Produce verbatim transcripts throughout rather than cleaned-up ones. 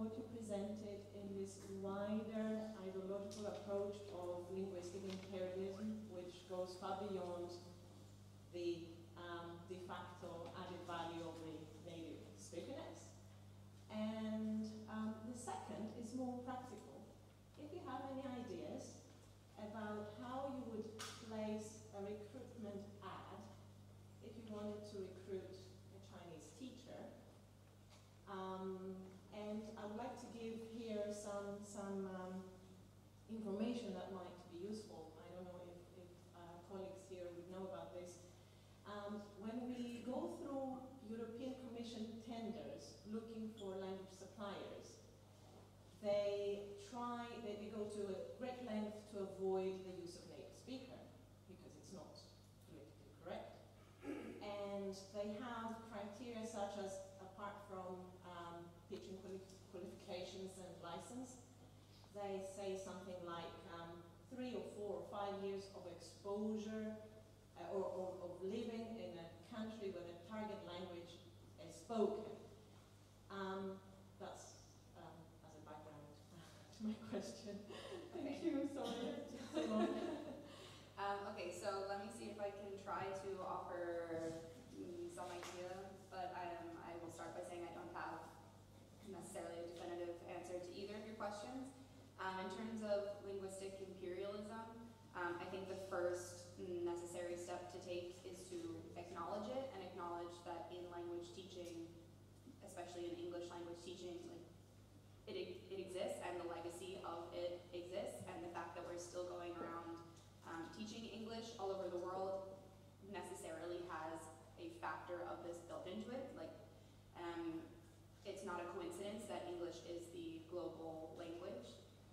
what you presented in this wider ideological approach of linguistic imperialism, which goes far beyond the um, de facto added value of the native speakerness. And um, the second is more practical. If you have any ideas about how you would place a recruitment ad if you wanted to recruit a Chinese teacher, um, and I would like to give here some, some um, information that might be useful. I don't know if, if uh, colleagues here would know about this. Um, when we go through European Commission tenders looking for language suppliers, they try, they, they go to a great length to avoid the use of native speaker because it's not politically correct. And they have criteria such as, apart from um, teaching quali qualifications and license, they say something like um, three or four or five years of exposure uh, or, or of living in a country where the target language is spoken. Um, that's um, as a background to my question. Thank Okay. you, sorry it took so long. Um, okay, so let me see if I can try to offer mm, some idea, but I, um, I will start by saying I don't have necessarily a definitive answer to either of your questions. Um, in terms of linguistic imperialism, um, I think the first necessary step to take is to acknowledge it and acknowledge that in language teaching, especially in English language teaching, like, it, it exists and the legacy of it exists, and the fact that we're still going around Um, teaching English all over the world necessarily has a factor of this built into it. Like, um, it's not a coincidence that English is the global language.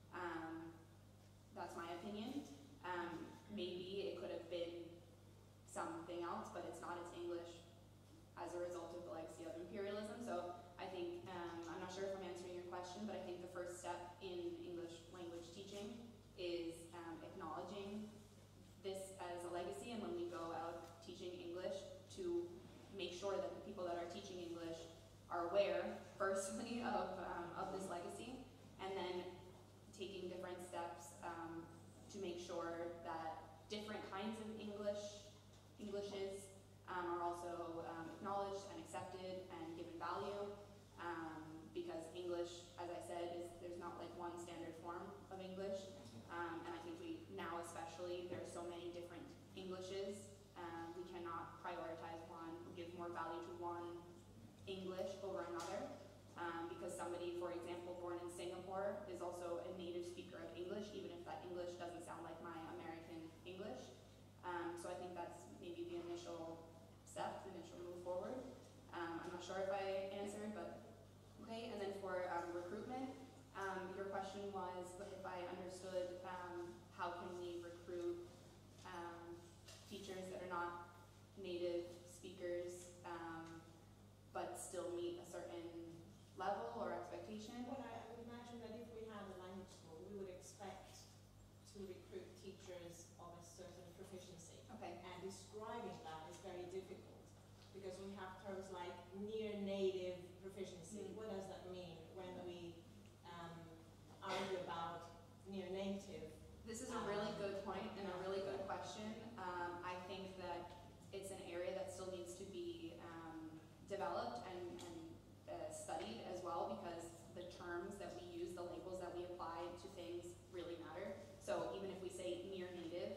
Um, that's my opinion. Um, maybe it could have been something else, but it's not. It's English as a result of the legacy of imperialism. So I think, um, I'm not sure if I'm answering your question, but I think the first step in English language teaching is um, acknowledging this as a legacy, and when we go out teaching English, to make sure that the people that are teaching English are aware, firstly, of, um, of this legacy, and then taking different steps um, to make sure that different kinds of English, Englishes um, are also um, acknowledged and accepted and given value. Um, because English, as I said, is there's not like one standard form of English, um, and I think we now especially there's so many different Englishes. Um, we cannot prioritize one, give more value to one English over another, um, because somebody, for example, born in Singapore is also a native speaker of English, even if that English doesn't sound like my American English. Um, so I think that's maybe the initial step, the initial move forward. Um, I'm not sure if I answered, but okay. And then for um, recruitment, um, your question was if I understood um, how can we recruit um, teachers that are not native speakers, um, but still meet a certain level or expectation? Well, I, I would imagine that if we had a language school, we would expect to recruit teachers of a certain proficiency. Okay. And describing that is very difficult, because we have terms like near native proficiency. Mm. What does that mean when we um, argue about near native? This is a really good point and a really good question. Um, I think that it's an area that still needs to be um, developed and, and uh, studied as well, because the terms that we use, the labels that we apply to things really matter. So even if we say near native,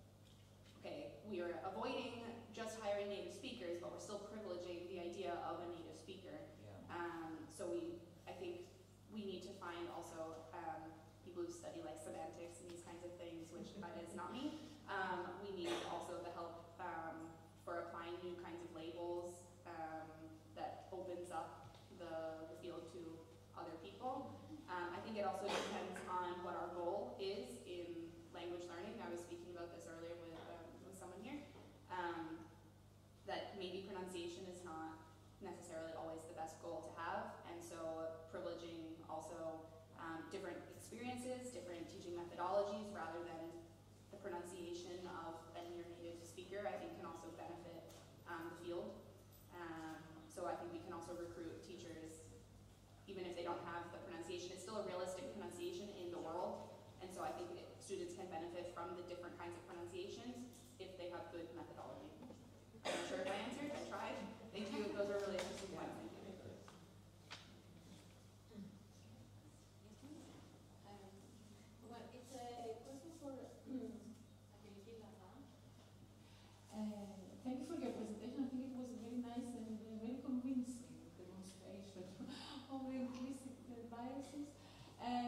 okay, we are avoiding just hiring native speakers, but we're still privileging the idea of a native speaker. Yeah. Um, so we, I think we need to find also um, people who study like semantics and these kinds of things, which that is not me. Um, we need also the help um, for applying new kinds of labels um, that opens up the, the field to other people. Um, I think it also depends on what our goal is in language learning. I was speaking about this earlier with, um, with someone here, um, that maybe pronunciation is not necessarily always the best goal to have, and so privileging also um, different experiences, different teaching methodologies, rather than the pronunciation of a near native speaker, I think can also benefit um, the field. Um, so I think we can also recruit teachers, even if they don't have the pronunciation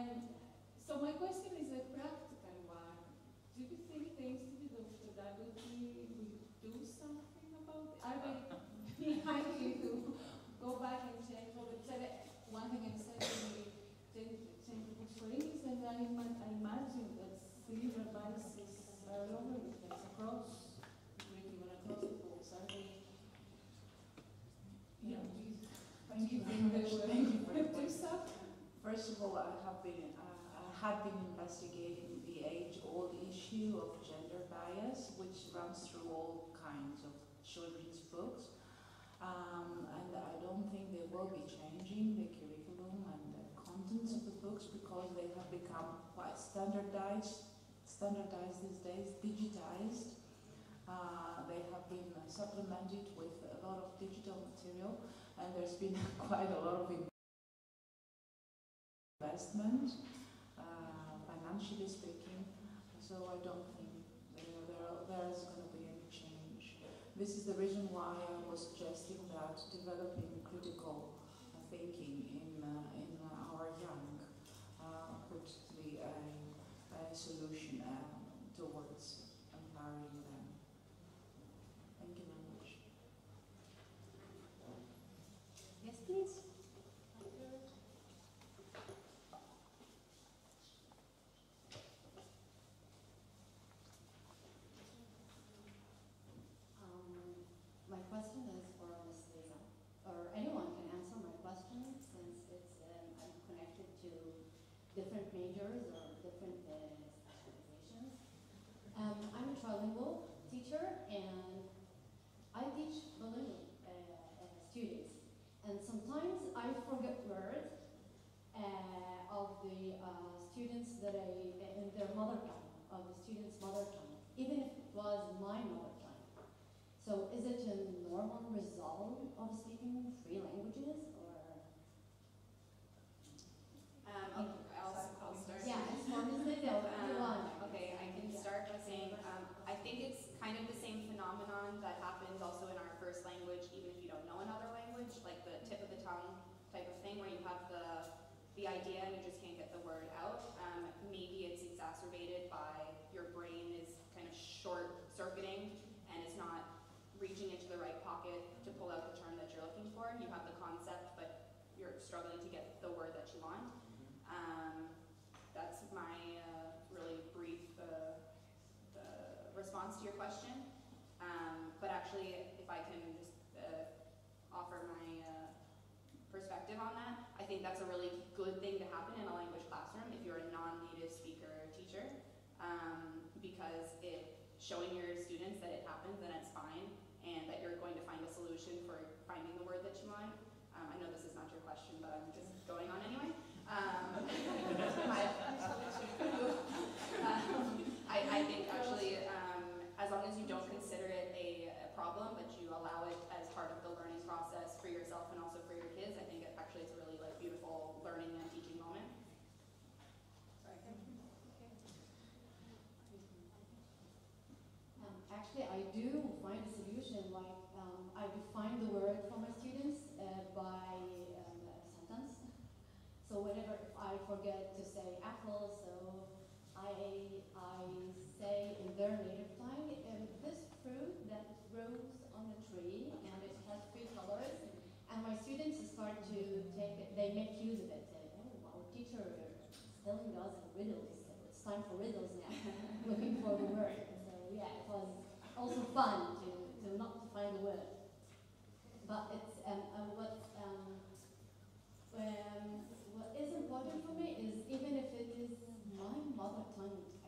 Um, so my question is a practical one. Do you think the Institute of Pedagogy will do something about it? Are they behind you to go back and change what it said? One thing I'm saying is change, change the books for English, and I, ima- I imagine that cerebral biases are all over the place, across curriculum, across the books. Are they? You know, do you, do you think they will do something? First of all, I have been uh, I have been investigating the age-old issue of gender bias, which runs through all kinds of children's books, um, and I don't think they will be changing the curriculum and the contents of the books because they have become quite standardized, standardized these days, digitized. Uh, they have been uh, supplemented with a lot of digital material, and there's been quite a lot of investment, uh, financially speaking, so I don't think there, there, there is going to be any change. This is the reason why I was suggesting that developing critical uh, thinking in, uh, in uh, our young uh, could be a, a solution uh, towards empowering them. Thank you very much. Yes, please. My question is for Miz Lisa, or anyone can answer my question since it's um, I'm connected to different majors or different uh, specializations. Um, I'm a trilingual teacher and I teach bilingual uh, uh, students, and sometimes I forget words uh, of the uh, students that I in their mother tongue, of the students' mother tongue, even if it was my mother tongue. So is it a normal result of speaking three languages, or? Um, I'll, I'll, I'll start. Yeah, it's more Miz Um, okay, I can start by saying um, I think it's kind of the same phenomenon that happens also in our first language, even if you don't know another language, like the tip of the tongue type of thing, where you have the the idea and you just can't get the word out. Um, maybe it's exacerbated by your brain is kind of short-circuiting and it's not reaching into the right pocket to pull out the term that you're looking for. You have the concept, but you're struggling to get the word that you want. Um, that's my uh, really brief uh, uh, response to your question. Um, but actually, if I can just uh, offer my uh, perspective on that, I think that's a really good thing to happen in a language classroom if you're a non-native speaker teacher, um, because it showing your students that it happens and it's fine, and that you're going to find a solution for finding the word that you want. Um, I know this is not your question, but I'm just going on anyway. Um, I, um, I, I think actually, um, as long as you don't consider it a, a problem, but you allow it as part of the learning process for yourself and also for your kids, I think it actually it's a really like beautiful learning and teaching moment. Sorry. Um, actually, I do find a solution. Like um, I define the word for my students uh, by um, a sentence. So whenever if I forget to say apple, so I I say in their native tongue, um, this fruit that grows on a tree and it has three colors. And my students start to take it, they make use of it. Say, oh, our teacher is telling us riddles. So it's time for riddles now. Looking for the word. So yeah, it was also fun to, to not to find the word. But it's um, uh, what um, um, what is important for me is even if it is my mother tongue